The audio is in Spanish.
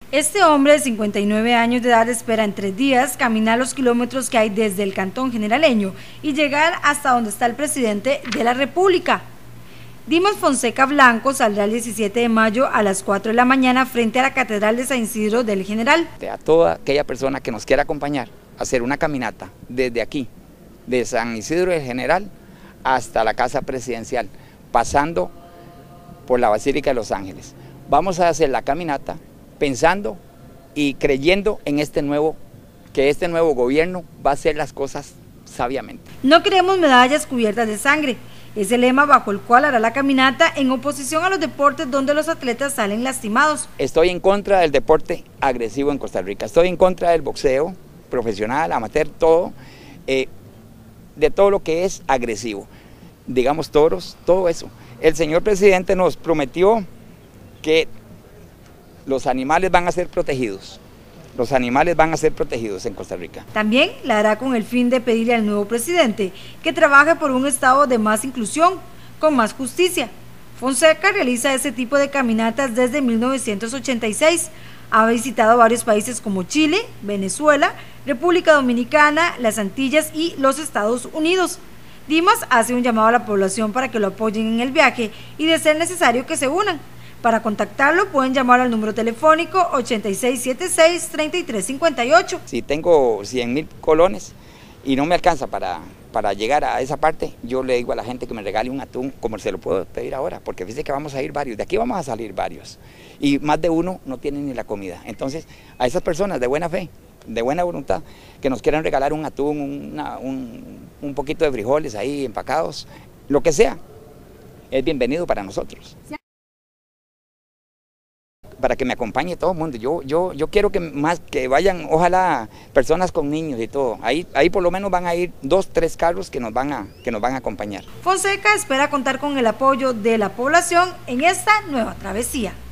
Este hombre de 59 años de edad espera en 3 días caminar los kilómetros que hay desde el cantón generaleño y llegar hasta donde está el presidente de la República. Dimas Fonseca Blanco saldrá el 17 de mayo a las 4 de la mañana frente a la Catedral de San Isidro del General. A toda aquella persona que nos quiera acompañar a hacer una caminata desde aquí, de San Isidro del General hasta la Casa Presidencial, pasando por la Basílica de Los Ángeles. Vamos a hacer la caminata pensando y creyendo en que este nuevo gobierno va a hacer las cosas sabiamente. No queremos medallas cubiertas de sangre. Es el lema bajo el cual hará la caminata en oposición a los deportes donde los atletas salen lastimados. Estoy en contra del deporte agresivo en Costa Rica, estoy en contra del boxeo profesional, amateur, todo, de todo lo que es agresivo, digamos toros, todo eso. El señor presidente nos prometió que los animales van a ser protegidos. Los animales van a ser protegidos en Costa Rica. También la hará con el fin de pedirle al nuevo presidente que trabaje por un estado de más inclusión, con más justicia. Fonseca realiza ese tipo de caminatas desde 1986. Ha visitado varios países como Chile, Venezuela, República Dominicana, las Antillas y los Estados Unidos. Dimas hace un llamado a la población para que lo apoyen en el viaje y, de ser necesario, que se unan. Para contactarlo pueden llamar al número telefónico 8676-3358. Si tengo 100,000 colones y no me alcanza para llegar a esa parte, yo le digo a la gente que me regale un atún, como se lo puedo pedir ahora, porque fíjese que vamos a ir varios, de aquí vamos a salir varios, y más de uno no tienen ni la comida. Entonces, a esas personas de buena fe, de buena voluntad, que nos quieran regalar un atún, un poquito de frijoles ahí empacados, lo que sea, es bienvenido para nosotros. Para que me acompañe todo el mundo. Yo quiero que vayan, ojalá, personas con niños y todo. Ahí por lo menos van a ir 2, 3 carros que nos van a acompañar. Fonseca espera contar con el apoyo de la población en esta nueva travesía.